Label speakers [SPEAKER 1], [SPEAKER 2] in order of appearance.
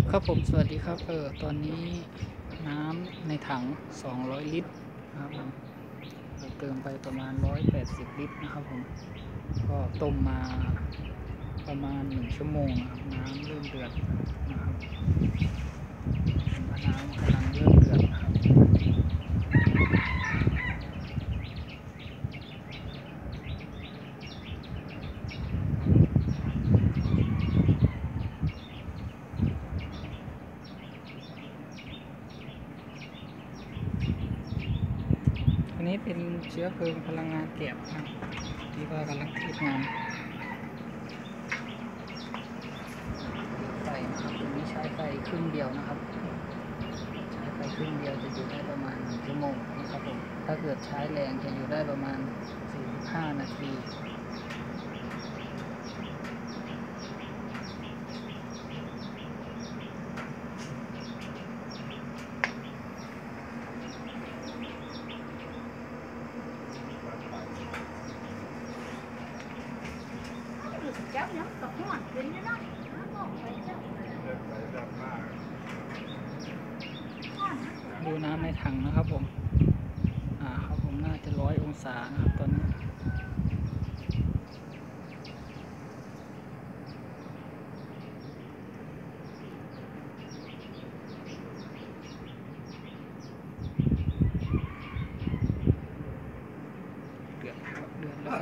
[SPEAKER 1] ครับผมสวัสดีครับตอนนี้น้ำในถัง200ลิตรนะครับผมเราเติมไปประมาณ180ลิตรนะครับผมก็ต้มมาประมาณ1ชั่วโมงนะครับน้ำเริ่มเดือดนะครับน้ำกำลังเริ่มเดือดนะครับอันนี้เป็นเชื้อเพลิงพลังงานแก๊สครับที่ว่ากำลังทำงานไฟนะครับตัวนี้ใช้ไฟครึ่งเดียวนะครับใช้ไฟครึ่งเดียวจะอยู่ได้ประมาณ1ชั่วโมงนะครับผมถ้าเกิดใช้แรงจะอยู่ได้ประมาณ45นาทีดูน้ำในถังนะครับผมครับผมน่าจะ100 องศานะครับตอนนี้เดือดแล้วครับ